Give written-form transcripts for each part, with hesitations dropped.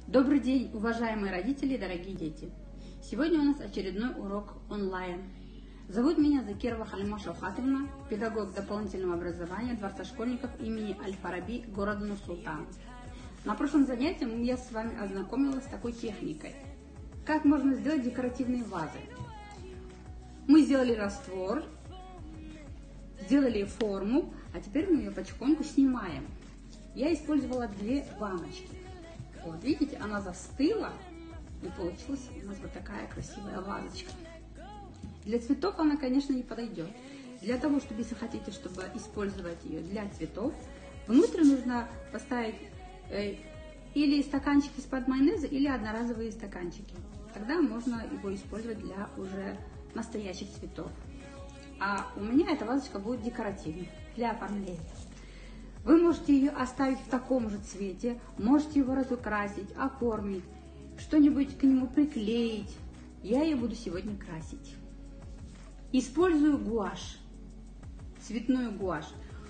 Добрый день, уважаемые родители и дорогие дети! Сегодня у нас очередной урок онлайн. Зовут меня Закирова Халима Шаухатовна, педагог дополнительного образования Дворца школьников имени Аль-Фараби города Нур-Султан. На прошлом занятии я с вами ознакомилась с такой техникой. Как можно сделать декоративные вазы? Мы сделали раствор, сделали форму, а теперь мы ее потихоньку снимаем. Я использовала две баночки. Вот, видите, она застыла, и получилась у нас вот такая красивая вазочка. Для цветов она, конечно, не подойдет. Для того, чтобы, если хотите, чтобы использовать ее для цветов, внутрь нужно поставить или стаканчики из-под майонеза, или одноразовые стаканчики. Тогда можно его использовать для уже настоящих цветов. А у меня эта вазочка будет декоративной, для оформления. Вы можете ее оставить в таком же цвете, можете его разукрасить, оформить, что-нибудь к нему приклеить. Я ее буду сегодня красить. Использую гуашь, цветную гуашь.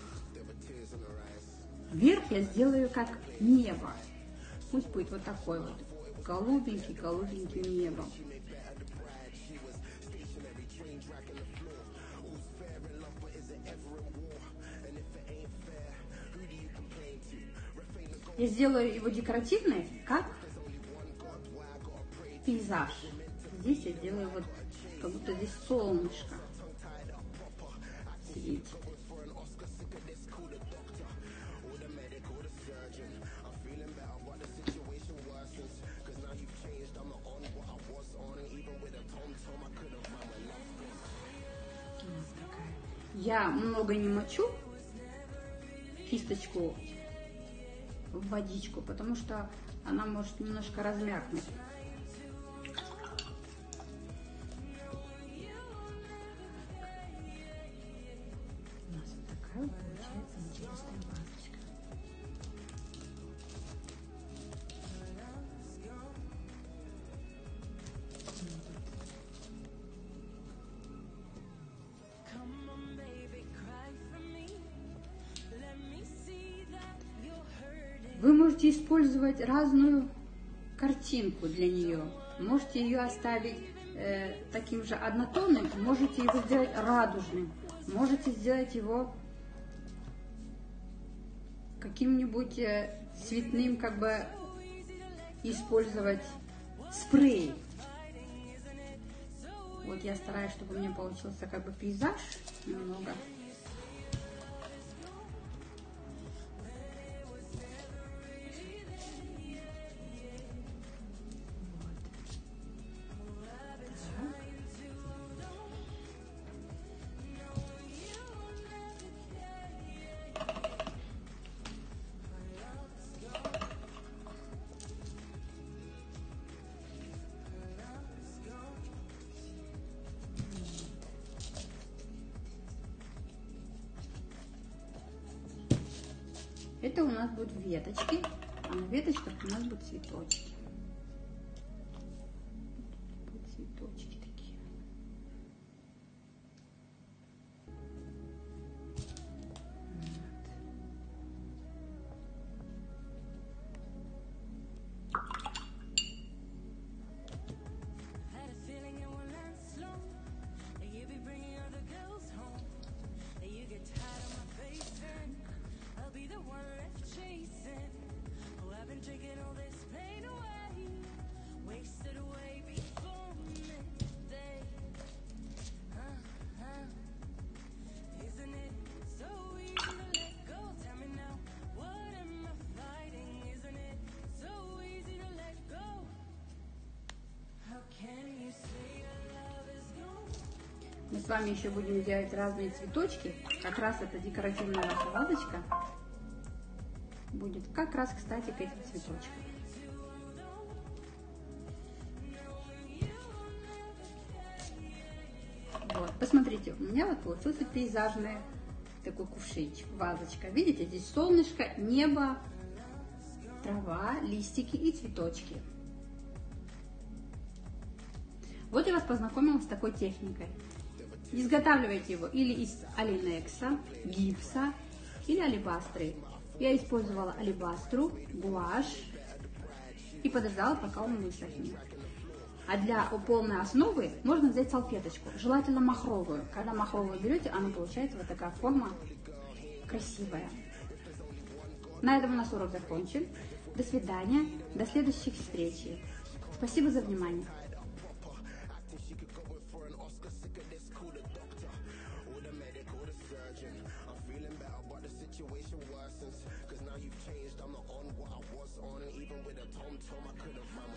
Вверх я сделаю как небо. Пусть будет вот такой вот голубенький небо. Я сделаю его декоративный, как пейзаж. Здесь я делаю вот, как будто здесь солнышко светит. Я много не мочу кисточку в водичку, потому что она может немножко размякнуть. У нас вот такая вот получается интересная вазочка. Вы можете использовать разную картинку для нее. Можете ее оставить таким же однотонным, можете его сделать радужным, можете сделать его каким-нибудь цветным, как бы использовать спрей. Вот я стараюсь, чтобы у меня получился как бы пейзаж немного. Это у нас будут веточки, а на веточках у нас будут цветочки. Будут цветочки такие. Мы с вами еще будем делать разные цветочки. Как раз эта декоративная наша вазочка будет как раз, кстати, к этим цветочкам. Вот, посмотрите, у меня вот получился пейзажный такой кувшинчик, вазочка. Видите, здесь солнышко, небо, трава, листики и цветочки. Вот я вас познакомила с такой техникой. Изготавливайте его или из алинекса, гипса или алебастры. Я использовала алебастру, гуашь, и подождала, пока он высохнет. А для полной основы можно взять салфеточку, желательно махровую. Когда махровую берете, она получается вот такая форма красивая. На этом у нас урок закончен. До свидания, до следующих встреч. Спасибо за внимание. Situation worsens, 'cause now you've changed. I'm not on what I was on, even with a tom-tom I couldn't find